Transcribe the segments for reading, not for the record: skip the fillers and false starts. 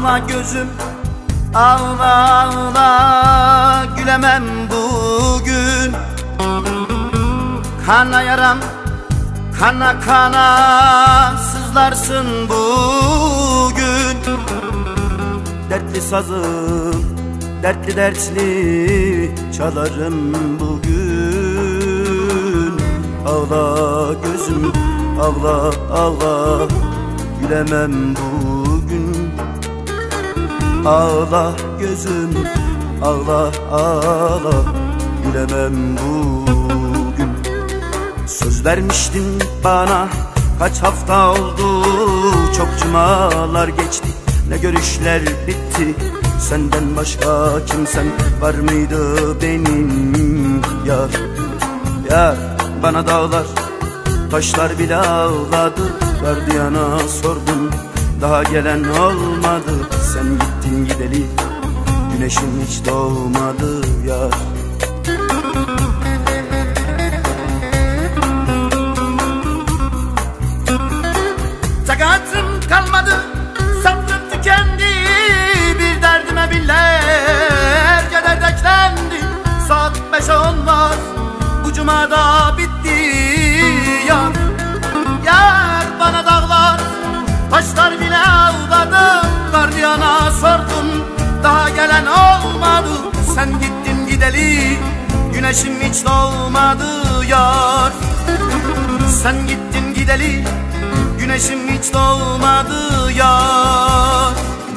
Ağla gözüm, ağla ağla, gülemem bugün. Kana yaram, kana kana sızlarsın bugün. Dertli sazım, dertli dertli çalarım bugün. Ağla gözüm, ağla ağla, gülemem bugün. Ağla gözüm, ağla ağla, gülemem bugün. Söz vermiştin bana, kaç hafta oldu, çok cumalar geçti, ne görüşler bitti. Senden başka kimsen var mıydı benim yar? Yar bana dağlar, taşlar bile ağladı. Gardiyana sordum, daha gelen olmadı. Sen gittin gideli, güneşin hiç doğmadı yar. Takatim kalmadı, sabrım tükendi. Bir derdime binlerce dert eklendi. Saat 5'e 10 var, bu cumada bitti yar. Yar bana dağlar, taşlar bile ağladı. Gardiyana sordum, daha gelen olmadı. Sen gittin gideli, güneşim hiç doğmadı yar. Sen gittin gideli, güneşim hiç doğmadı yar.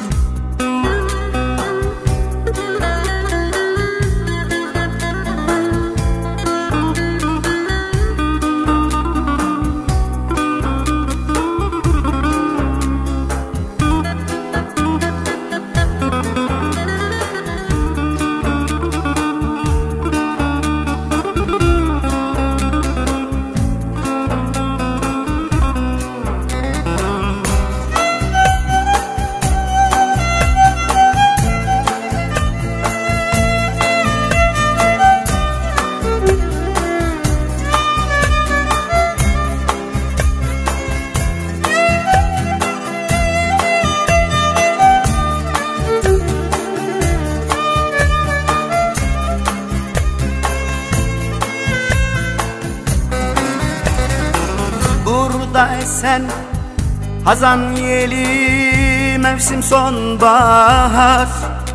Burada esen hazan yeli, mevsim sonbahar.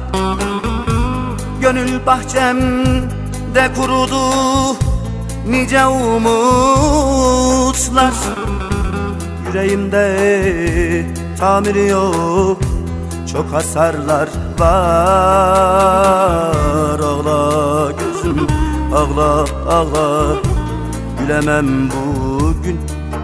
Gönül bahçemde kurudu nice umutlar. Yüreğimde tamiri yok, çok hasarlar var. Ağla gözüm, ağla ağla, gülemem bugün.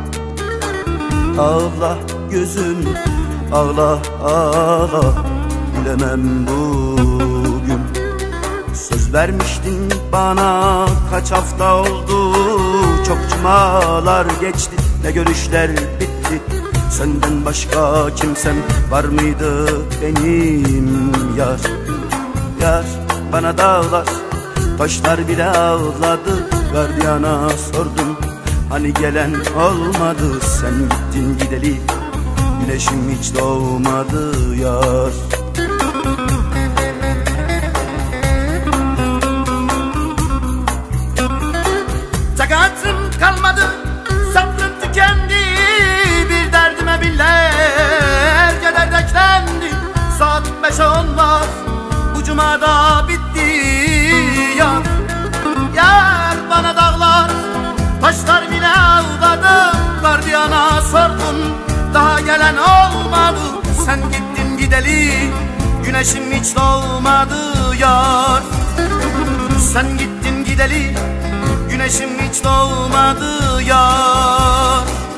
Ağla gözüm, ağla ağla, gülemem bugün. Söz vermiştin bana, kaç hafta oldu, çok cumalar geçti, ne görüşler bitti. Senden başka kimsem var mıydı benim yar? Yar bana dağlar, taşlar bile ağladı. Gardiyana sordum, hani gelen olmadı. Sen gittin gideli, güneşim hiç doğmadı yar. Takatim kalmadı, sabrım tükendi. Bir derdime binlerce dert eklendi. Saat 5'e 10 var, bu cumada bitti yar. Yar bana dağlar, taşlar bile ağladı. Gardiyana sordum, daha gelen olmadı. Sen gittin gideli, güneşim hiç doğmadı yar. Sen gittin gideli, güneşim hiç doğmadı yar.